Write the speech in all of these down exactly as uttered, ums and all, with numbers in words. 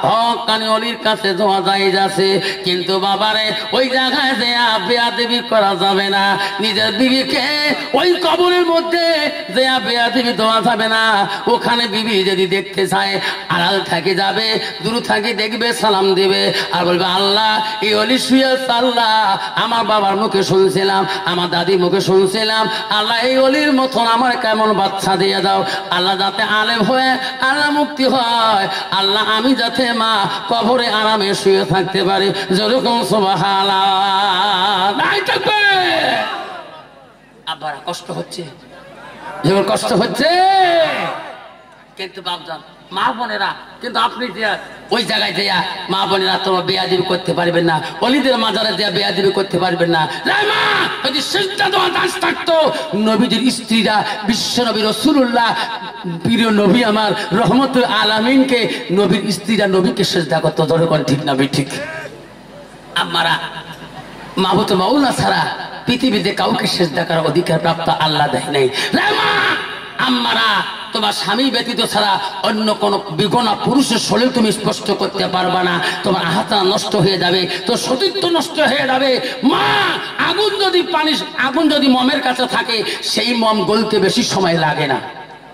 হক কানি অলির কাছে দোয়া জায়েজ আছে, কিন্তু বাবারে ওই জায়গায় দেয়া বেয়াদবি করা যাবে না। নিজের বিবিকে ওই কবরের মধ্যে দেয়া বেয়াদবি দেওয়া যাবে না। ওখানে বিবি যদি দেখতে চায় আড়াল থেকে যাবে, দূর থেকে দেখবে, সালাম দিবে আর বলবে আল্লাহ এই অলি শুয়ে আছে, আল্লাহ আমার বাবার মুখে শুনছিলাম, আমার দাদি মুখে শুনছিলাম, আল্লাহ এই অলির মতন আমার কেমন বাচ্চা দিয়ে দাও, আল্লাহ যাতে আলেম হয়ে আল্লাহ মুক্তি হয়, আল্লাহ আমি যাতে মা কবরে আরামে শুয়ে থাকতে পারি। যেরকম সুবহানাল্লাহ। আবার কষ্ট হচ্ছে, যেমন কষ্ট হচ্ছে, কিন্তু বাপজান মা বোনেরা, কিন্তু আপনি যে ওই জায়গায় যেয়া মা বোনেরা তোমার বেয়াদবি করতে পারবেন না, অলিদের মাজারে যেয়া বেয়াদবি করতে পারবেন না। মা যদি সিজদা দেওয়া দাস থাকতো, নবীদের স্ত্রীরা বিশ্ব নবী রাসূলুল্লাহ প্রিয় নবী আমার রহমতুল আলামিনকে নবীর স্ত্রীরা নবীকে সিজদা করতো। ধরে কোন ঠিক না ঠিক? আমারা মাহবুব মাওলানা ছাড়া পৃথিবীতে কাউকে সিজদা করার অধিকার প্রাপ্ত আল্লাহ দেয় নাই। আমারা তোমার স্বামী ব্যতীত ছাড়া অন্য কোন বিগণা পুরুষের শরীর তুমি স্পষ্ট করতে পারবা না, তোমার আহাতা নষ্ট হয়ে যাবে, তোর সতীত্ব নষ্ট হয়ে যাবে। মা আগুন যদি পানি আগুন যদি মমের কাছে থাকে, সেই মম গলতে বেশি সময় লাগে না।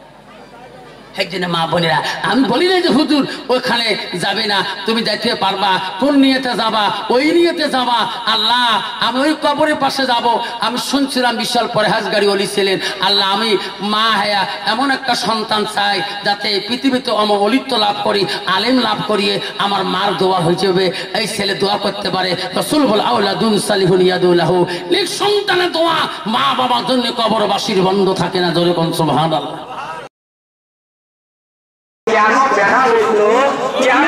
মা বোনেরা, আমি বলি না যে হুজুর ওখানে যাবে না, তুমি যাইতে পারবা, কোন নিয়তে যাবা ওই নিয়তে যাবা। আল্লাহ আমি ওই কবরের পাশে যাব, আমি শুনছিলাম বিশাল পরহেজগারী ওলি ছিলেন, আল্লাহ আমি মা হায়া এমন একটা সন্তান চাই যাতে পৃথিবীতে আমার অলিত্ব লাভ করি, আলেম লাভ করিয়ে আমার মার দোয়া হয়ে যাবে, এই ছেলে দোয়া করতে পারে। রাসূল বল আওলাদুন সালিহুন ইয়াদুলাহু, নিজ সন্তানের দোয়া মা বাবার জন্য কবরবাসীর বন্ধ থাকে না। জোরে কোন সুবহানাল্লাহ। কেন দেখা হইল, কেন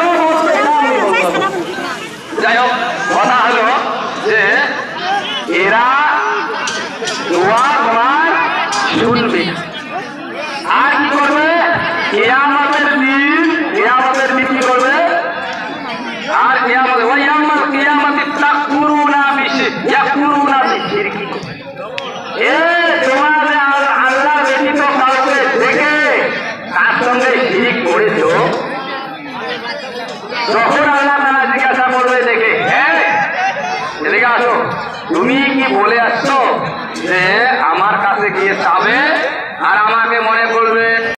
যাই হোক, কথা হলো যে এরা দোয়া তোমার শুনবে আর কি করবে, কিয়ামতের দিন কিয়ামতের দিন কি করবে, আর কিয়ামত ওই আমার কিয়ামতে তাকুরুনা বিশি ইয়াকুরুনা বিশিরকি, এ তোমাদের আল্লাহ ব্যতীত কাউকে দেখে তার সঙ্গে শিরিক করেছো, তখন আল্লাহ তাআলা জিজ্ঞাসা করবে দেখে, হ্যাঁ এদিকে আসো, তুমি কি বলে আসছো যে